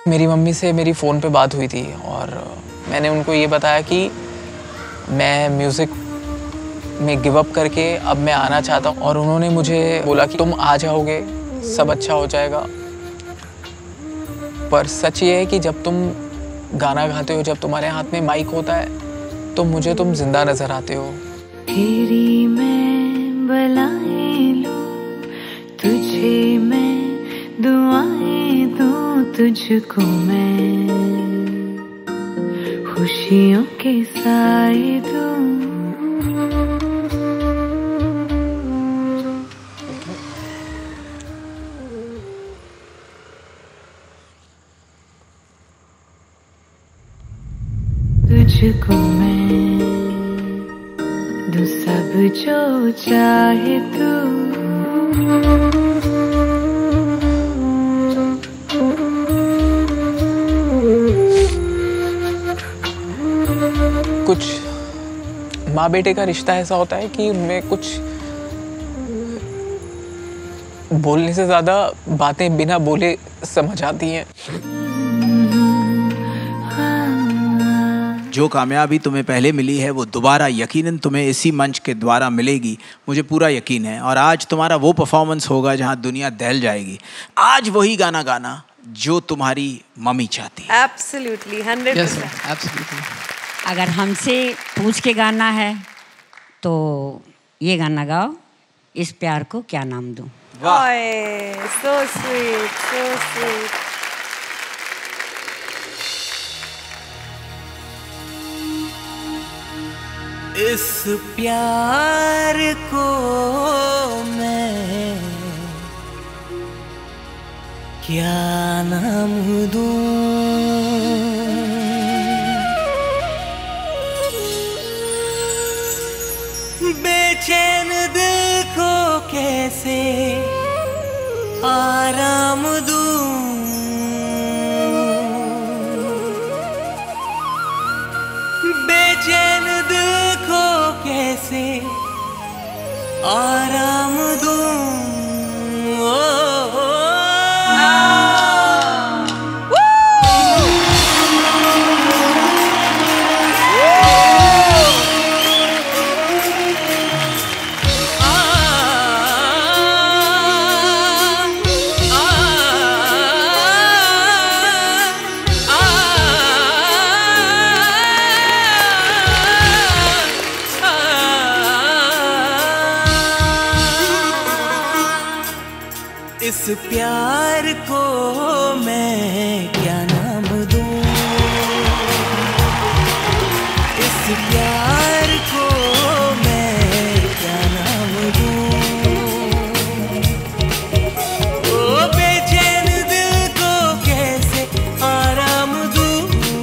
मेरी मम्मी से मेरी फ़ोन पे बात हुई थी और मैंने उनको ये बताया कि मैं म्यूज़िक में गिव अप करके अब मैं आना चाहता हूँ और उन्होंने मुझे बोला कि तुम आ जाओगे, सब अच्छा हो जाएगा। पर सच ये है कि जब तुम गाना गाते हो, जब तुम्हारे हाथ में माइक होता है तो मुझे तुम जिंदा नज़र आते हो। तेरी मैं बलाएं लूं, तुझे मैं दुआएं दूं, तुझको मैं खुशियों के साए दूं। तुझको मैं दूं सब जो चाहे तू। कुछ माँ बेटे का रिश्ता ऐसा होता है कि उनमें कुछ बोलने से ज्यादा बातें बिना बोले समझ आती हैं। जो कामयाबी तुम्हें पहले मिली है वो दोबारा यकीनन तुम्हें इसी मंच के द्वारा मिलेगी, मुझे पूरा यकीन है। और आज तुम्हारा वो परफॉर्मेंस होगा जहां दुनिया दहल जाएगी। आज वही गाना गाना जो तुम्हारी मम्मी चाहती है। एब्सोल्युटली 100%। एब्सोल्युटली। अगर हमसे पूछ के गाना है तो ये गाना गाओ, इस प्यार को क्या नाम दूं। वाह, सो स्वीट, सो स्वीट। इस प्यार को मैं क्या नाम दूं, बेचैन दिल को कैसे आराम दूं, बेचैन दिल को कैसे आराम दूं। इस प्यार को मैं क्या नाम दूं, इस प्यार को मैं क्या नाम दूं, ओ बेचैन दिल को कैसे आराम दूं,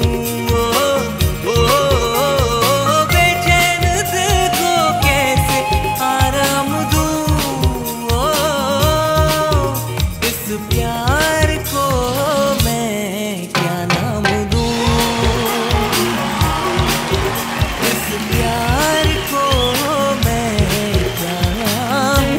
ओ बेचैन दिल को कैसे आराम दूं। प्यार को मैं क्या नाम दूं, इस प्यार को मैं क्या नाम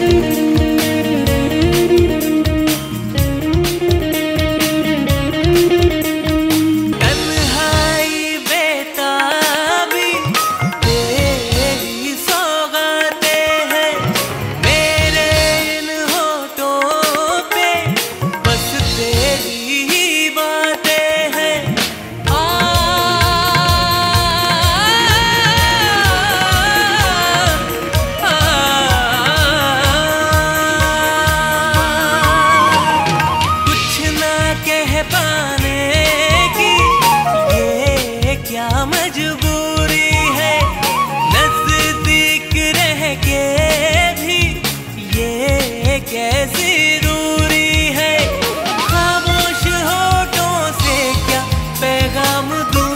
तन्हाई बेताबी तेरी सौगातें हैं, मेरे इन होठों पे बस तेरी ही बातें हैं। कुछ ना कह पाने की ये क्या मजबूरी है, नजदीक रह के भी ये कैसी दूरी है, खामोश होठों से क्या पैगाम दूं,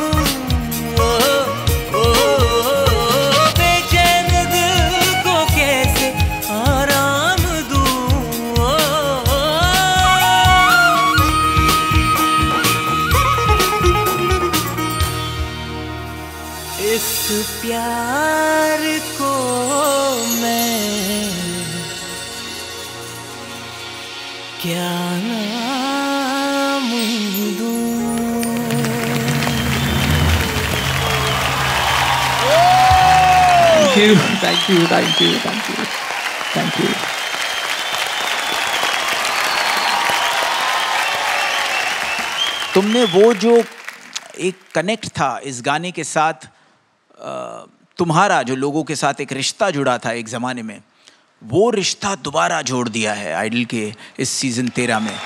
ओ बेचैन दिल को कैसे आराम दूं, इस प्यार को मैं क्या नाम दूं। Thank you, thank you, thank you, thank you, thank you. तुमने वो जो एक कनेक्ट था इस गाने के साथ, तुम्हारा जो लोगों के साथ एक रिश्ता जुड़ा था एक ज़माने में, वो रिश्ता दोबारा जोड़ दिया है आइडल के इस सीज़न 13 में।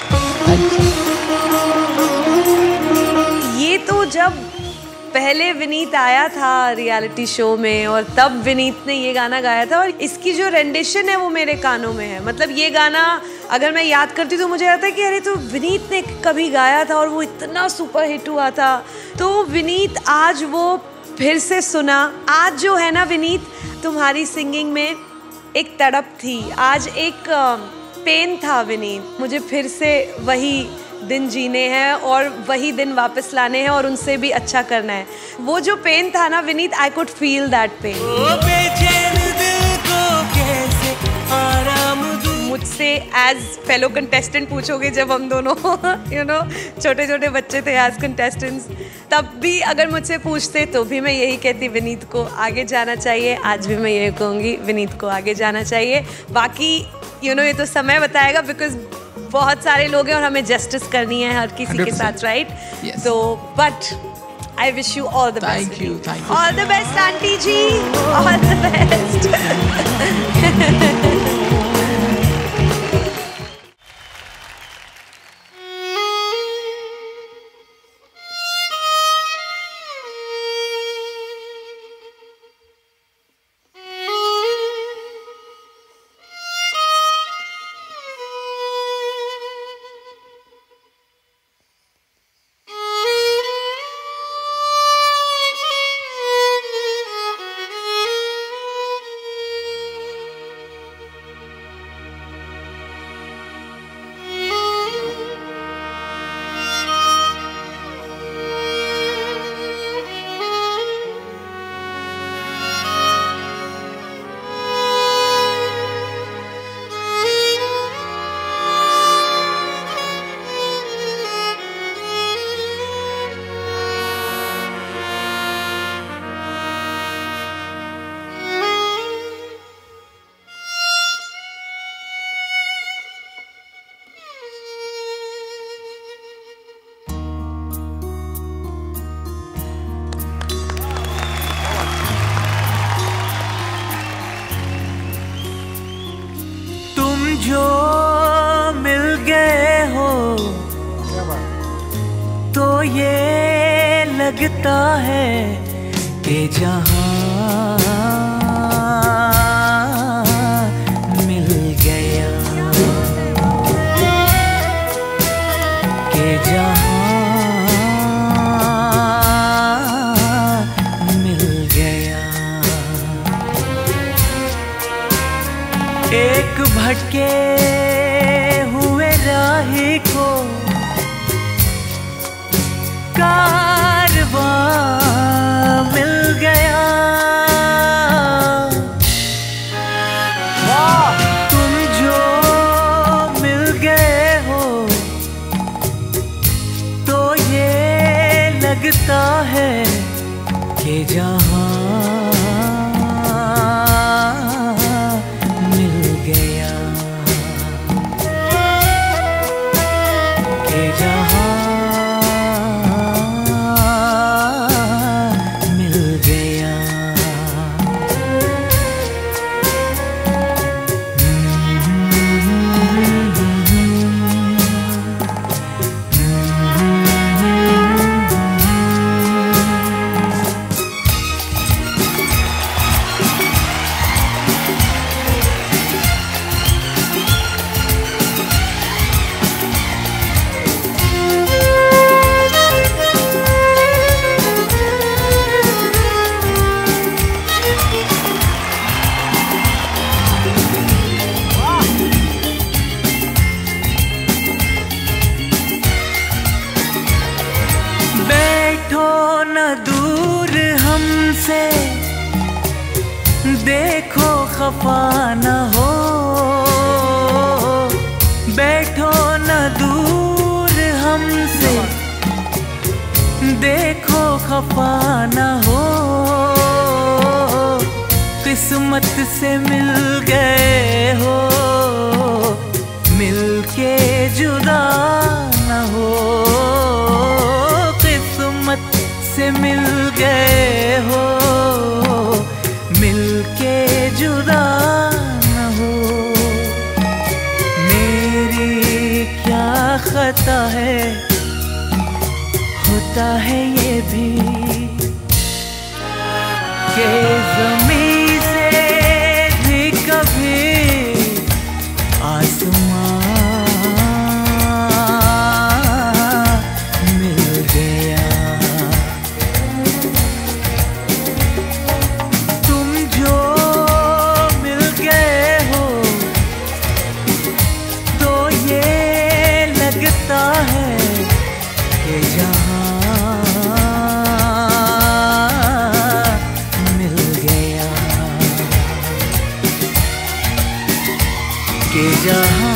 ये तो जब पहले विनीत आया था रियलिटी शो में और तब विनीत ने ये गाना गाया था और इसकी जो रेंडिशन है वो मेरे कानों में है। मतलब ये गाना अगर मैं याद करती तो मुझे आता है कि अरे तो विनीत ने कभी गाया था और वो इतना सुपर हिट हुआ था। तो विनीत आज वो फिर से सुना। आज जो है ना विनीत, तुम्हारी सिंगिंग में एक तड़प थी, आज एक पेन था विनीत। मुझे फिर से वही दिन जीने हैं और वही दिन वापस लाने हैं और उनसे भी अच्छा करना है। वो जो पेन था ना Vineet, I could feel that pain. मुझसे एज फेलो कंटेस्टेंट पूछोगे जब हम दोनों यू नो छोटे छोटे बच्चे थे एज कंटेस्टेंट्स, तब भी अगर मुझसे पूछते तो भी मैं यही कहती विनीत को आगे जाना चाहिए। आज भी मैं यही कहूँगी विनीत को आगे जाना चाहिए। बाकी यू नो ये तो समय बताएगा, बिकॉज बहुत सारे लोग हैं और हमें जस्टिस करनी है हर किसी के साथ, राइट? तो but I wish you all the best. Thank you, thank you. All the best aunty ji, all the best. जो मिल गए हो तो ये लगता है कि जहां मिल गया, कि जहां मिल गया। एक भटके हुए राही को कारवां मिल गया। तुम जो मिल गए हो तो ये लगता है कि जहां देखो खफा न हो, बैठो न दूर हमसे, देखो खफा न हो। किस किस्मत से मिल गए हो, मिलके जुदा न हो। किस्मत से मिल गए हो, मिलके जुदा न हो। मेरी क्या खता है, होता है ये भी कि ज़मीं से भी कभी आसमां मिल गया। तुम जो मिल गए हो तो ये लगता है कि जहां जहां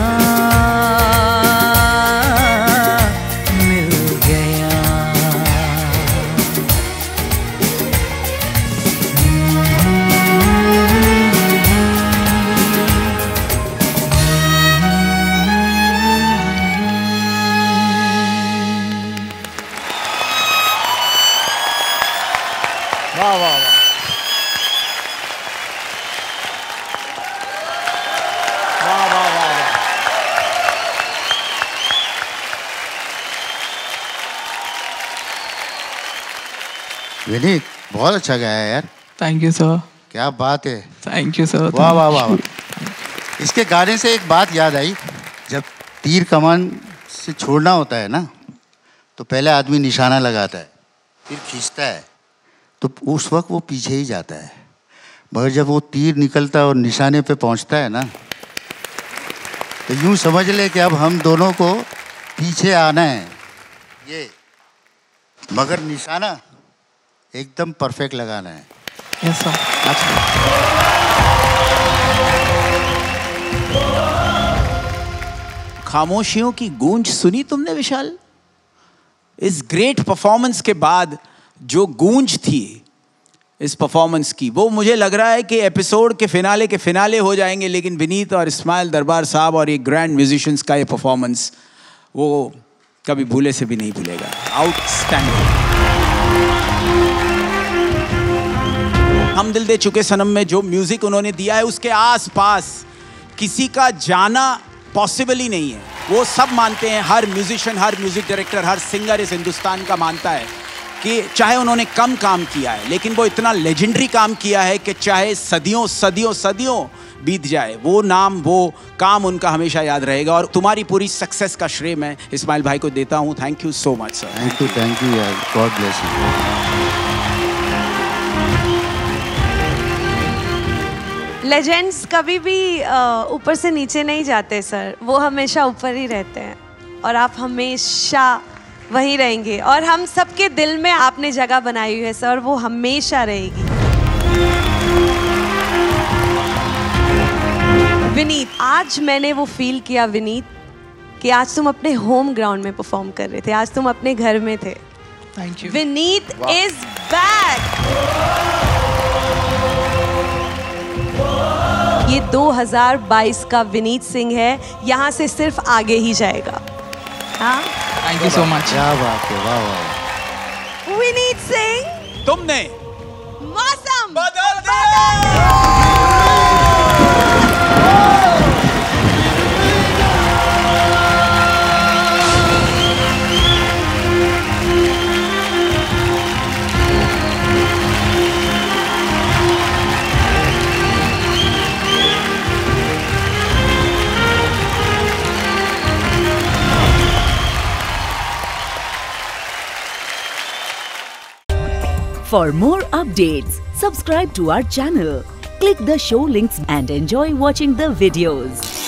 मिल गया। वाह वाह वाह। विनीत बहुत अच्छा गाया यार। Thank you sir. क्या बात है। Thank you sir. वाह वाह वाह। इसके गाने से एक बात याद आई, जब तीर कमान से छोड़ना होता है ना तो पहले आदमी निशाना लगाता है, फिर खींचता है, तो उस वक्त वो पीछे ही जाता है। मगर जब वो तीर निकलता है और निशाने पे पहुंचता है ना, तो यूं समझ ले कि अब हम दोनों को पीछे आना है ये, मगर निशाना एकदम परफेक्ट लगाना है। Yes sir. खामोशियों की गूंज सुनी तुमने विशाल? इस ग्रेट परफॉर्मेंस के बाद जो गूंज थी इस परफॉर्मेंस की, वो मुझे लग रहा है कि एपिसोड के फिनाले हो जाएंगे, लेकिन विनीत और इस्माइल दरबार साहब और ये ग्रैंड म्यूजिशियंस का ये परफॉर्मेंस वो कभी भूले से भी नहीं भूलेगा। आउटस्टैंडिंग। हम दिल दे चुके सनम में जो म्यूजिक उन्होंने दिया है उसके आसपास किसी का जाना पॉसिबल ही नहीं है। वो सब मानते हैं, हर म्यूजिशियन, हर म्यूजिक डायरेक्टर, हर सिंगर इस हिंदुस्तान का मानता है कि चाहे उन्होंने कम काम किया है लेकिन वो इतना लेजेंडरी काम किया है कि चाहे सदियों सदियों सदियों बीत जाए, वो नाम, वो काम उनका हमेशा याद रहेगा। और तुम्हारी पूरी सक्सेस का श्रेय मैं इस्माइल भाई को देता हूँ। Thank you so much sir. Thank you यार, गॉड ब्लेस यू। लेजेंड्स कभी भी ऊपर से नीचे नहीं जाते सर, वो हमेशा ऊपर ही रहते हैं और आप हमेशा वहीं रहेंगे और हम सबके दिल में आपने जगह बनाई हुई है सर, वो हमेशा रहेगी। विनीत, आज मैंने वो फील किया विनीत कि आज तुम अपने होम ग्राउंड में परफॉर्म कर रहे थे, आज तुम अपने घर में थे। Thank you. Vineet is back. ये 2022 का विनीत सिंह है, यहाँ से सिर्फ आगे ही जाएगा। हाँ, थैंक यू सो मच। क्या बात है, वाह वाह। विनीत सिंह, तुमने मौसम बदल दिया। For more updates, subscribe to our channel, click the show links and enjoy watching the videos.